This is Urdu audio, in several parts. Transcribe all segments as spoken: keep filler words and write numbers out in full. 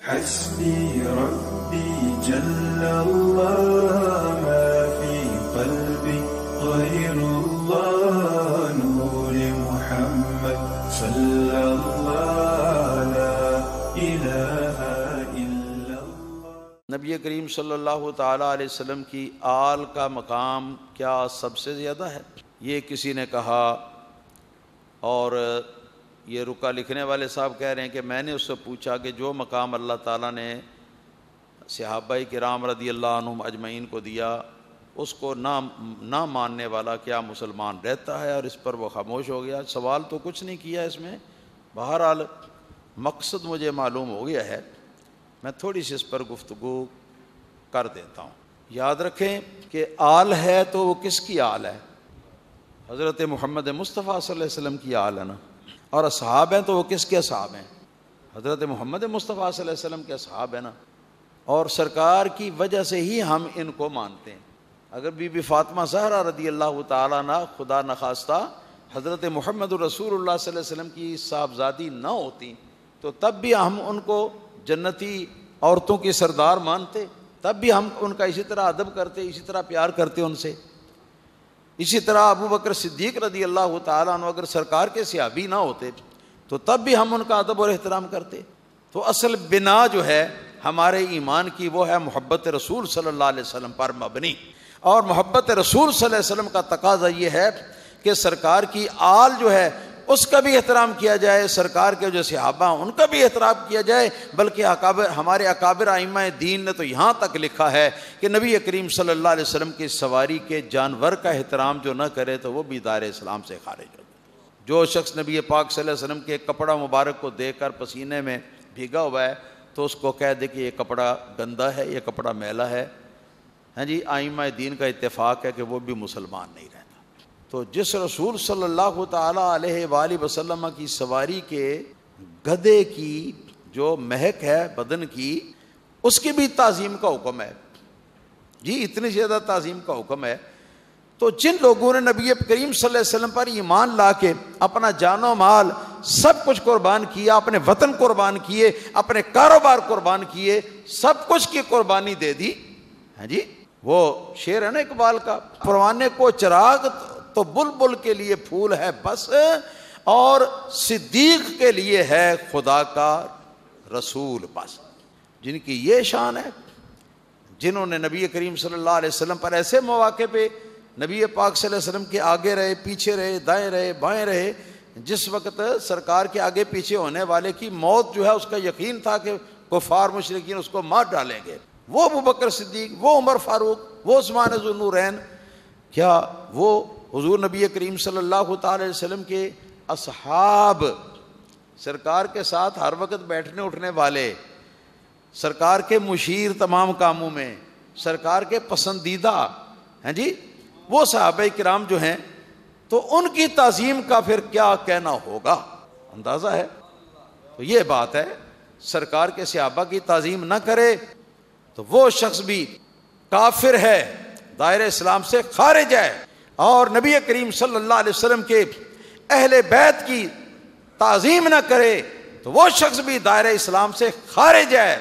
حسبي ربي جل الله ما في قلبي غير الله نور محمد صلى الله لا إله إلا الله۔ نبی کریم صلی اللہ تعالیٰ علیہ وسلم کی آل کا مقام کیا سب سے زیادہ ہے؟ یہ کسی نے کہا، اور یہ رکا لکھنے والے صاحب کہہ رہے ہیں کہ میں نے اس سے پوچھا کہ جو مقام اللہ تعالیٰ نے صحابہ کرام رضی اللہ عنہم اجمعین کو دیا، اس کو نہ نہ ماننے والا کیا مسلمان رہتا ہے؟ اور اس پر وہ خاموش ہو گیا۔ سوال تو کچھ نہیں کیا اس میں، بہرحال مقصد مجھے معلوم ہو گیا ہے، میں تھوڑی سی اس پر گفتگو کر دیتا ہوں۔ یاد رکھیں کہ آل ہے تو وہ کس کی آل ہے؟ حضرت محمد مصطفیٰ صلی اللہ علیہ وسلم کی آل ہے نا۔ اور اصحاب ہیں تو وہ کس کے اصحاب ہیں؟ حضرت محمد مصطفیٰ صلی اللہ علیہ وسلم کے اصحاب ہیں نا۔ اور سرکار کی وجہ سے ہی ہم ان کو مانتے ہیں۔ اگر بی بی فاطمہ زہرا رضی اللہ تعالیٰ عنہ خدا نخواستہ حضرت محمد رسول اللہ صلی اللہ علیہ وسلم کی صاحبزادی نہ ہوتی تو تب بھی ہم ان کو جنتی عورتوں کی سردار مانتے، تب بھی ہم ان کا اسی طرح ادب کرتے، اسی طرح پیار کرتے ان سے۔ اسی طرح ابو بکر صدیق رضی اللہ تعالیٰ عنہ اگر سرکار کے صحابی نہ ہوتے تو تب بھی ہم ان کا ادب اور احترام کرتے۔ تو اصل بنا جو ہے ہمارے ایمان کی وہ ہے محبت رسول صلی اللہ علیہ وسلم پر مبنی، اور محبت رسول صلی اللہ علیہ وسلم کا تقاضا یہ ہے کہ سرکار کی آل جو ہے اس کا بھی احترام کیا جائے، سرکار کے جو صحابہ ان کا بھی احترام کیا جائے، بلکہ اکابر ہمارے اکابر ائمہ دین نے تو یہاں تک لکھا ہے کہ نبی کریم صلی اللہ علیہ وسلم کی سواری کے جانور کا احترام جو نہ کرے تو وہ بھی دائرہ اسلام سے خارج ہو جائے۔ جو شخص نبی پاک صلی اللہ علیہ وسلم کے کپڑا مبارک کو دیکھ کر پسینے میں بھیگا ہوا ہے تو اس کو کہہ دے کہ یہ کپڑا گندا ہے، یہ کپڑا میلا ہے، ہاں جی، ائمہ دین کا اتفاق ہے کہ وہ بھی مسلمان نہیں رہتا۔ تو جس رسول صلی اللہ تعالیٰ علیہ وآلہ وسلم کی سواری کے گدھے کی جو مہک ہے بدن کی، اس کی بھی تعظیم کا حکم ہے جی، اتنی زیادہ تعظیم کا حکم ہے۔ تو جن لوگوں نے نبی کریم صلی اللہ علیہ وسلم پر ایمان لا کے اپنا جان و مال سب کچھ قربان کیا، اپنے وطن قربان کیے، اپنے کاروبار قربان کیے، سب کچھ کی قربانی دے دی، ہاں جی، وہ شعر ہے نا اقبال کا، پروانے کو چراغ تو بلبل کے لیے پھول ہے بس، اور صدیق کے لیے ہے خدا کا رسول بس۔ جن کی یہ شان ہے، جنہوں نے نبی کریم صلی اللہ علیہ وسلم پر ایسے مواقع پہ نبی پاک صلی اللہ علیہ وسلم کے آگے رہے، پیچھے رہے، دائیں رہے، بائیں رہے، جس وقت سرکار کے آگے پیچھے ہونے والے کی موت جو ہے اس کا یقین تھا کہ کفار مشرکین اس کو مار ڈالیں گے، وہ ابو بکر صدیق، وہ عمر فاروق، وہ عثمان ذو النورین، کیا وہ حضور نبی کریم صلی اللہ تعالی علیہ وسلم کے اصحاب، سرکار کے ساتھ ہر وقت بیٹھنے اٹھنے والے، سرکار کے مشیر تمام کاموں میں، سرکار کے پسندیدہ ہیں جی، وہ صحابہ کرام جو ہیں، تو ان کی تعظیم کا پھر کیا کہنا ہوگا، اندازہ ہے۔ تو یہ بات ہے، سرکار کے صحابہ کی تعظیم نہ کرے تو وہ شخص بھی کافر ہے، دائرہ اسلام سے خارج ہے، اور نبی کریم صلی اللہ علیہ وسلم کے اہل بیت کی تعظیم نہ کرے تو وہ شخص بھی دائرہ اسلام سے خارج ہے۔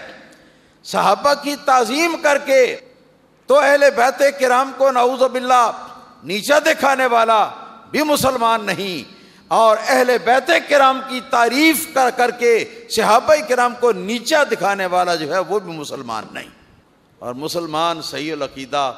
صحابہ کی تعظیم کر کے تو اہل بیت کرام کو نعوذ باللہ نیچا دکھانے والا بھی مسلمان نہیں، اور اہل بیت کرام کی تعریف کر کر کے صحابہ کرام کو نیچا دکھانے والا جو ہے وہ بھی مسلمان نہیں۔ اور مسلمان صحیح العقیدہ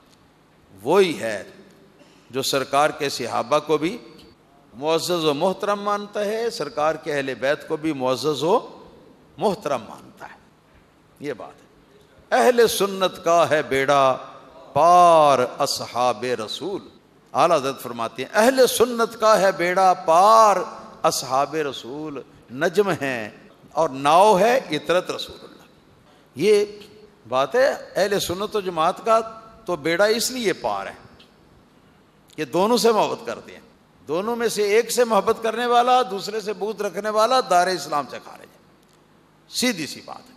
وہی ہے جو سرکار کے صحابہ کو بھی معزز و محترم مانتا ہے، سرکار کے اہل بیت کو بھی معزز و محترم مانتا ہے۔ یہ بات ہے، اہل سنت کا ہے بیڑا پار اصحاب رسول۔ اعلیٰ حضرت فرماتے ہیں اہل سنت کا ہے بیڑا پار اصحاب رسول، نجم ہیں اور ناؤ ہے اطرت رسول اللہ۔ یہ بات ہے اہل سنت و جماعت کا، تو بیڑا اس لیے پار ہے کہ دونوں سے محبت کرتے ہیں، دونوں میں سے ایک سے محبت کرنے والا دوسرے سے بغض رکھنے والا دار اسلام سے خارج ہے، سیدھی سی بات ہے۔